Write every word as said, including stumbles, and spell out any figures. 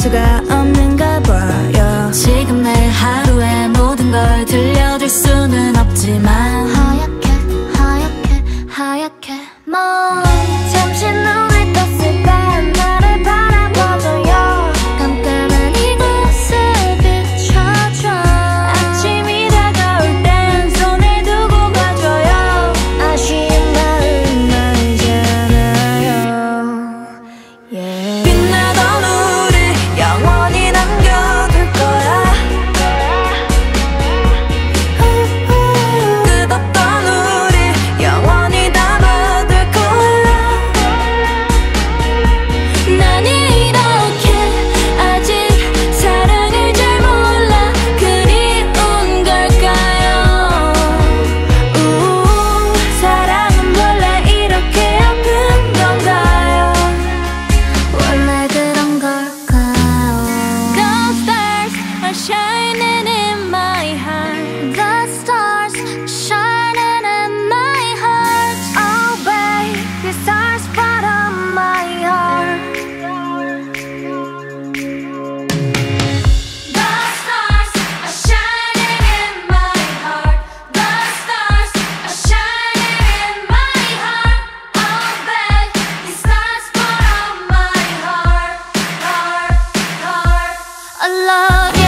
수가 없는가 봐요. 지금 내 하루의 모든 걸 들려줄 수는 없지만 하얗게 하얗게 하얗게 뭐 잠시 눈을 떴을 때 나를 바라봐줘요. 깜깜한 이곳을 비춰줘. 아침이 다가올 땐 손을 두고 가줘요. 아쉬운 마음 알잖아요. yeah. 빛나던 우리 영원히 남겨둘 거야. 끝없던 우리 영원히 담아둘 거야. 난 이렇게 아직 사랑을 잘 몰라 그리운 걸까요? 우 사랑은 원래 이렇게 아픈 건가요? 원래 그런 걸까요? Ghost stars are shining in my heart. The stars shining in my heart. Oh babe, the stars bottom my heart. The stars are shining in my heart. The stars are shining in my heart. Oh babe, the stars bottom my heart, heart, heart. I love you.